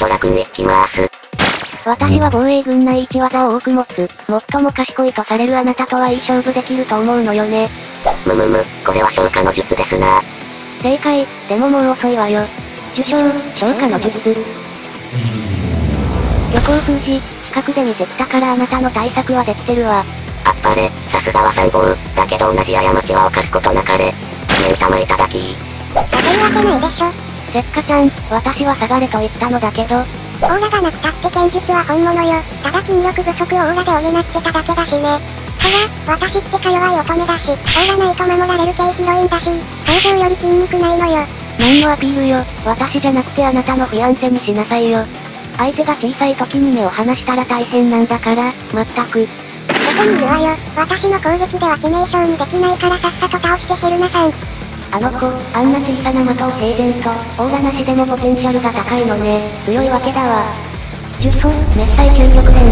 ドラ君行きます。 私は防衛軍内一技を多く持つ、最も賢いとされるあなたとはいい勝負できると思うのよね。 これは消化の術ですな。 正解、でももう遅いわよ。受賞、消化の術。虚構封じ、近くで見てきたからあなたの対策はできてるわ。 あっぱれ、さすがは参謀。だけど同じ過ちは犯すことなかれ。目ん玉いただき。 下がるわけないでしょ。 せっかちゃん、私は下がれと言ったのだけど。 オーラがなくたって剣術は本物よ。ただ筋力不足をオーラで補ってただけだしね。ほら、私ってか弱い乙女だし、オーラないと守られる系ヒロインだし、想像より筋肉ないのよ。 何のアピールよ、私じゃなくてあなたのフィアンセにしなさいよ。相手が小さい時に目を離したら大変なんだから、まったく。 ここにいるわよ。私の攻撃では致命傷にできないからさっさと倒してヘルナさん。 あの子、あんな小さな的を平然と、オーラなしでもポテンシャルが高いのね。強いわけだわ。呪詛、熱帯究極連。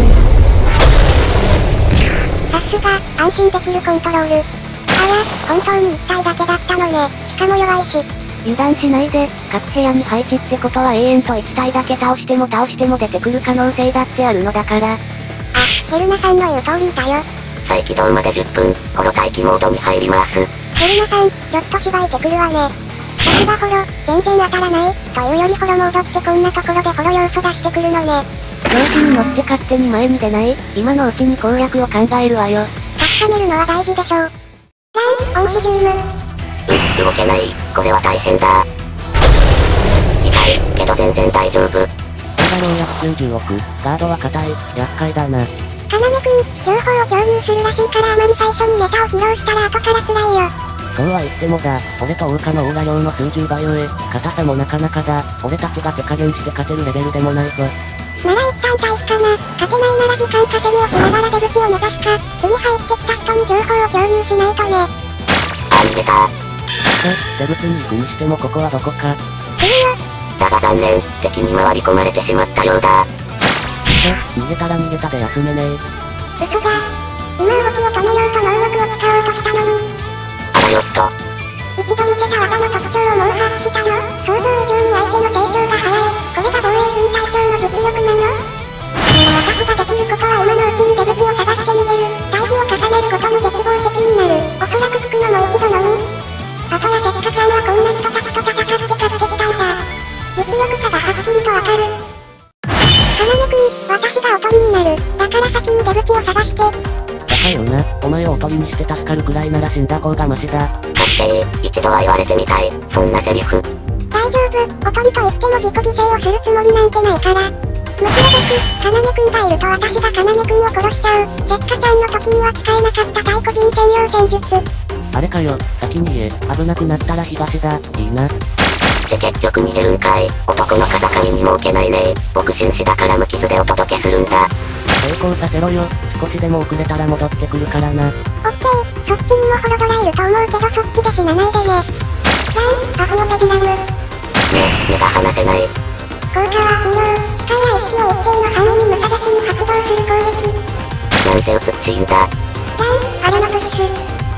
さすが、安心できるコントロール。あら、本当に1体だけだったのね。しかも弱いし。 油断しないで、各部屋に配置ってことは永遠と1体だけ倒しても出てくる可能性だってあるのだから。 あ、ヘルナさんの言う通りだよ。 再起動まで10分、ホロ待機モードに入ります。 ヘルナさん、ちょっとしばいてくるわね。さすがホロ、全然当たらない。というよりホロモードってこんなところでホロ要素出してくるのね。 調子に乗って勝手に前に出ない？今のうちに攻略を考えるわよ。 確かめるのは大事でしょう。ラン、オンシジウム。 動けない。これは大変だ。痛い、けど全然大丈夫。 オーラ能約90億、ガードは硬い、厄介だな。 かなめくん、情報を共有するらしいからあまり最初にネタを披露したら後から辛いよ。 そうは言ってもだ、俺と桜花のオーラ量の数十倍上、硬さもなかなかだ、俺たちが手加減して勝てるレベルでもないぞ。 なら一旦退避かな。勝てないなら時間稼ぎをしながら出口を目指すか。次入ってきた人に情報を共有しないとね。 逃げた。 出口に行くにしてもここはどこか。 だが残念、敵に回り込まれてしまったようだ。 逃げたら逃げたで休めねえ。 嘘が。今動きを止めようと能力を使おうとしたのに。 あらよっと。 一度見せた技の特徴をもう把握したの。想像以上に相手の成長が早い。これが防衛軍隊長の実力なの？私ができることは今のうちに出口を探して逃げる。対峙を重ねるごとに絶望的になる。おそらくつくのも一度のみ。あとやせっかちゃんはこんな人たちと戦って勝ってきたんだ。実力差がはっきりとわかる。かなめくん、私がおとりになる。だから先に出口を探して。 バカよな、お前をおとりにして助かるくらいなら死んだ方がマシだ。 一度は言われてみたい、そんなセリフ。 大丈夫、おとりと言っても自己犠牲をするつもりなんてないから。むしろ僕、かなめくんがいると私がかなめくんを殺しちゃう。せっかちゃんの時には使えなかった太鼓人専用戦術。 あれかよ、先に言え、危なくなったら東だ、いいな。 で結局逃げるんかい。男の風上に儲けないね。僕紳士だから無傷でお届けするんだ。 成功させろよ、少しでも遅れたら戻ってくるからな。 オッケー、そっちにもホロドラいると思うけどそっちで死なないでね。ラン、アフロペディラム。 目が離せない。 効果は微量、視界や意識を一定の範囲に無差別に発動する攻撃。 なんて美しいんだ。 ラン、アラノプシス。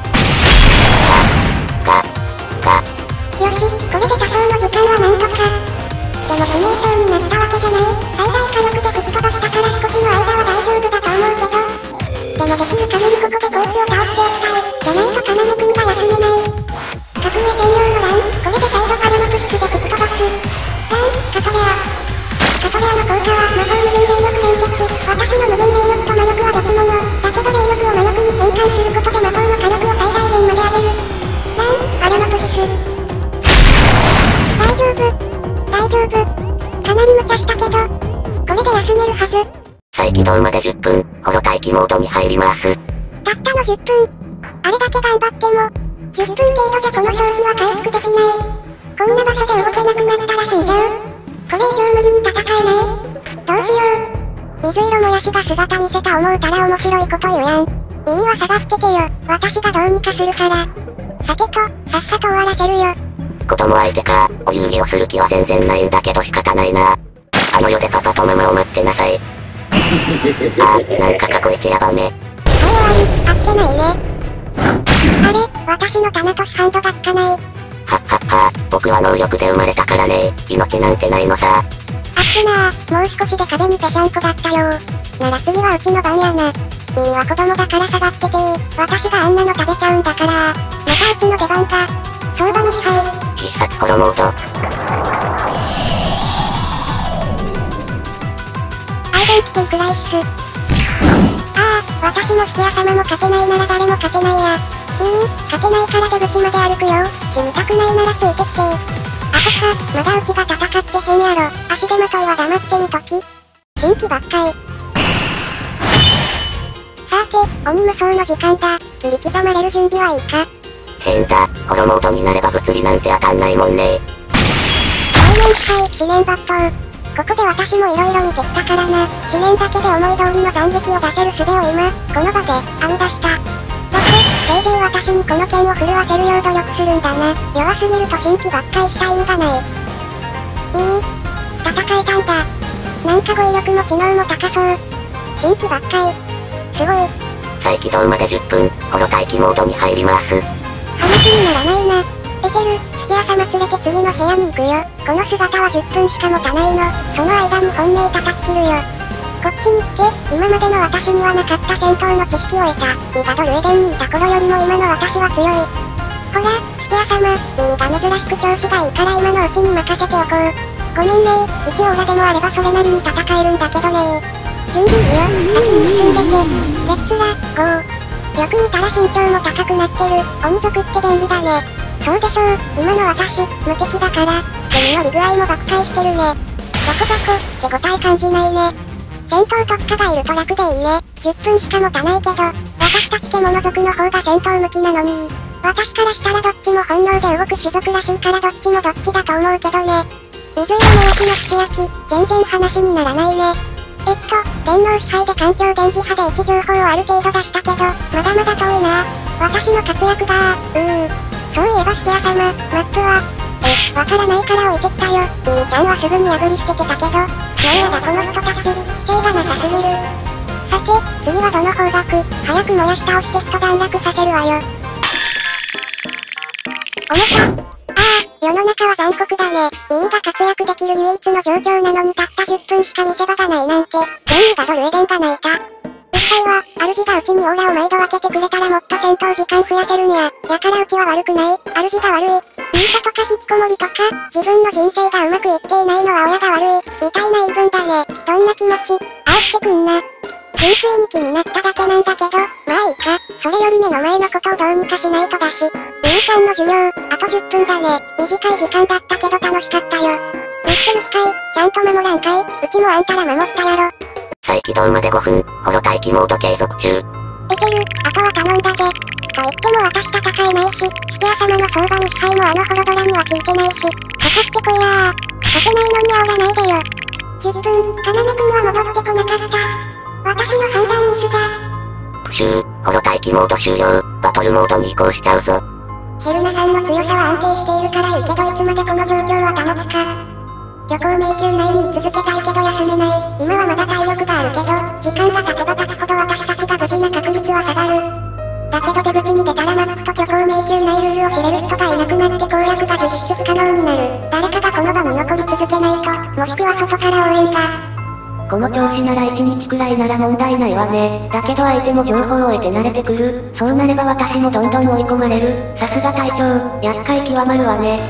よし、これで多少の時間はなんとか。でも致命傷になったわけじゃない。最大火力で吹き飛ばしたから少しの間は大丈夫だと思うけど。でもできる限りここでコースを倒しておきたい。じゃないとかなめくんが休めない。格上専用のラン、これで再度アラノプシスで吹き飛ばす。ラン、カトレア。カトレアの効果は魔法無限霊力連結。私の無限霊力と魔力は別物。だけど霊力を魔力に変換することで魔法の火力を最大限まで上げる。ラン、アラノプシス。大丈夫。かなり無茶したけど、これで休めるはず。 再起動まで10分、ホロ待機モードに入ります。 たったの10分。あれだけ頑張っても、10分程度じゃこの消費は回復できない。こんな場所で動けなくなったら死んじゃう。これ以上無理に戦えない。どうしよう。水色もやしが姿見せた思うたら面白いこと言うやん。耳は下がっててよ。私がどうにかするから。さてと、さっさと終わらせるよ。 子供相手か、お遊戯をする気は全然ないんだけど仕方ないな。あの世でパパとママを待ってなさい。なんか過去一ヤバめ。 はい終わり、あっけないね。あれ、私のタナトスハンドが効かない。 はっはっは、僕は能力で生まれたからね。命なんてないのさ。 あっけなー。 もう少しで壁にぺしゃんこだったよ。なら次はうちの番やな。耳は子供だから下がってて私があんなの食べちゃうんだから。またうちの出番か。相場に支配。 必殺ホロモード。 アイデンティティクライシス。ああ、私もスキア様も勝てないなら誰も勝てないや。耳、勝てないから出口まで歩くよ。死にたくないならついてきて。あそっか、まだうちが戦ってへんやろ。足手まといは黙ってみとき。新規ばっかい。さて、鬼無双の時間だ。切り刻まれる準備はいいか。 変だ、ホロモードになれば物理なんて当たんないもんね。 来年司会、思念抜刀。ここで私も色々見てきたからな。思念だけで思い通りの斬撃を出せる術を今、この場で、編み出した。だって、せいぜい私にこの剣を振るわせるよう努力するんだな。弱すぎると新規ばっかりした意味がない。耳、戦えたんだ。なんか語彙力も知能も高そう。新規ばっかり。すごい。 再起動まで10分、ホロ待機モードに入ります。 話にならないな。エテル、スキア様連れて次の部屋に行くよ。この姿は10分しか持たないの。その間に本命叩き切るよ。こっちに来て、今までの私にはなかった戦闘の知識を得た。ミガドルエデンにいた頃よりも今の私は強い。ほら、スキア様、耳が珍しく調子がいいから今のうちに任せておこう。ごめんね、一オーラでもあればそれなりに戦えるんだけどね。準備いいよ、先に進んでて。レッツラ、ゴー。よく見たら身長も高くなってる。鬼族って便利だね。そうでしょう、今の私、無敵だから。弓の利具合も爆開してるね。どこどこ、手応え感じないね。戦闘特化がいると楽でいいね。10分しか持たないけど、私たち獣族の方が戦闘向きなのに。私からしたらどっちも本能で動く種族らしいからどっちもどっちだと思うけどね。水色の焼きの串焼き、全然話にならないね。天皇支配で環境電磁波で位置情報をある程度出したけど、まだまだ遠いな。私の活躍がそういえばスキア様、マップはわからないから置いてきたよ。ミミちゃんはすぐに破り捨ててたけど、なんやだこの人たち、姿勢がなさすぎる。さて、次はどの方角、早く燃やし倒して一段落させるわよ。重た。世の中は残酷だね。耳が活躍できる唯一の状況なのにたった10分しか見せ場がないなんて、全員がドルエデンが泣いた。一切は、主がうちにオーラを毎度分けてくれたらもっと戦闘時間増やせるにゃ。やからうちは悪くない。主が悪い。ニートとか引きこもりとか、自分の人生がうまくいっていないのは親が悪い。みたいな言い分だね。どんな気持ち、ああしてくんな。純粋に気になっただけなんだけど、まあいいか。それより目の前のことをどうにかしないとだし。ミミちゃんの授業、あと10分だね。短い時間だったけど楽しかったよ。見つける機会、ちゃんと守らんかい。うちもあんたら守ったやろ。 再起動まで5分、ホロ待機モード継続中。 エテル、あとは頼んだぜ。と言っても私戦えないし、スキア様の相場に支配もあのホロドラには聞いてないし、かかってこいやー。勝てないのに煽らないでよ。10分、カナメ君は戻ってこなかった。私の判断ミスだ。 プシュー、ホロ待機モード終了、バトルモードに移行しちゃうぞ。 ヘルナさんの強さは安定しているからいいけどいつまでこの状況は保つか。虚構迷宮内に居続けたいけど休めない。今はまだ体力があるけど、時間が経てば経つほど私たちが無事な確率は下がる。だけど出口に出たらマップと虚構迷宮内ルールを知れる人がいなくなって攻略が実質不可能になる。誰かがこの場に残り続けないと、もしくは外から応援が。 この調子なら1日くらいなら問題ないわね。だけど相手も情報を得て慣れてくる。そうなれば私もどんどん追い込まれる。さすが隊長、厄介極まるわね。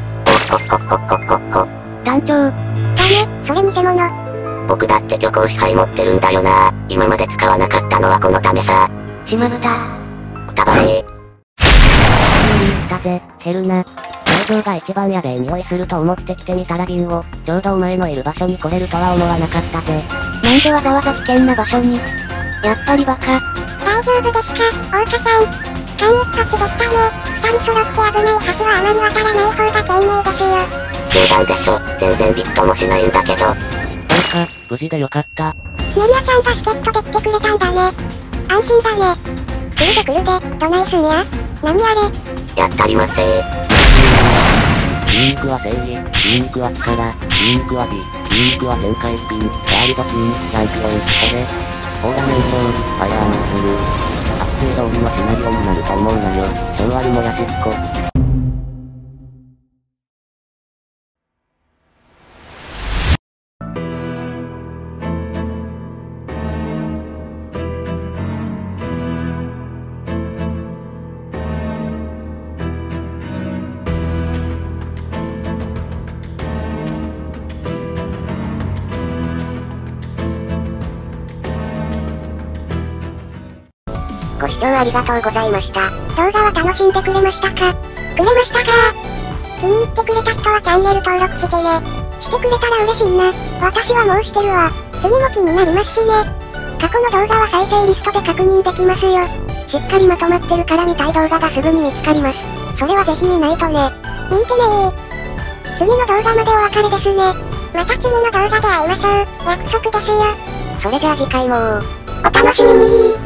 団長。 ダメ、それ偽物。 僕だって虚構支配持ってるんだよな。今まで使わなかったのはこのためさ。 しまった。 くたばれ来たぜ、ヘルナ。表情が一番やべえ匂いすると思って来てみたら銀を、ちょうどお前のいる場所に来れるとは思わなかったぜ。 なんでわざわざ危険な場所に。やっぱりバカ。 大丈夫ですか、桜花ちゃん。間一髪でしたね。二人揃って危ない橋はあまり渡らない方が賢明ですよ。 冗談でしょ、全然ビットもしないんだけど。 そうか、無事でよかった。 ネリアちゃんが助っ人で来てくれたんだね。安心だね。来るで来るで、どないすんや。何あれ。 やったりませー。 リンクは正義、リンクは力、リンクは美、リンクは天下一品、ワールドキング、チャンピオン、俺。オーラメンション、ファイアーマンスルー。アッチー通りのシナリオになると思うなよ、昭和にもやしっこ。 聴ありがとうございました。動画は楽しんでくれましたか？気に入ってくれた人はチャンネル登録してね。してくれたら嬉しいな。私はもうしてるわ。次も気になりますしね。過去の動画は再生リストで確認できますよ。しっかりまとまってるから見たい動画がすぐに見つかります。それはぜひ見ないとね。見てねー。次の動画までお別れですね。また次の動画で会いましょう。約束ですよ。 それじゃあ次回もお楽しみにー。